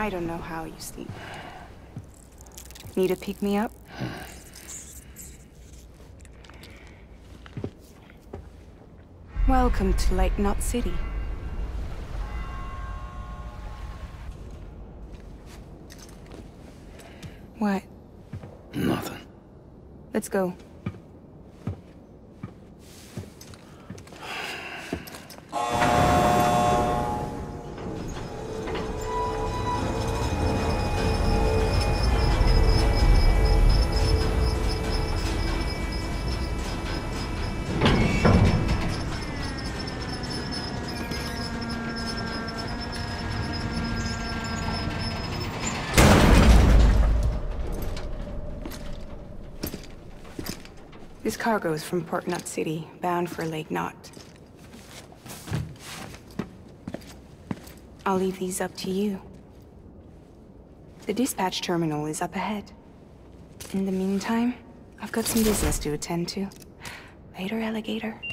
I don't know how you sleep. Need a pick-me-up? Welcome to Lake Knot City. What? Nothing. Let's go. This cargo is from Port Knot City, bound for Lake Knot. I'll leave these up to you. The dispatch terminal is up ahead. In the meantime, I've got some business to attend to. Later, alligator.